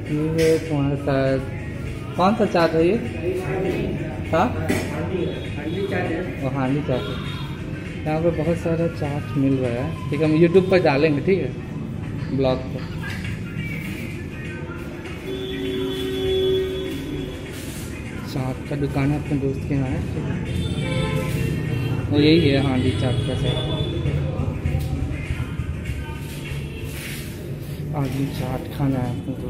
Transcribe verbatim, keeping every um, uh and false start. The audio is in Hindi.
ये तुम्हारा शायद कौन सा चाट है ये? हाँ, वो हांडी चाट है। यहाँ पे बहुत सारा चाट मिल रहा है। ठीक है, हम यूट्यूब पर डालेंगे, ठीक है, ब्लॉग पर। चाट का दुकान है अपने दोस्त के यहाँ है, ठीक है। वो यही है हांडी चाट का सेट। आदमी चाट खाना है अपने दोस्त।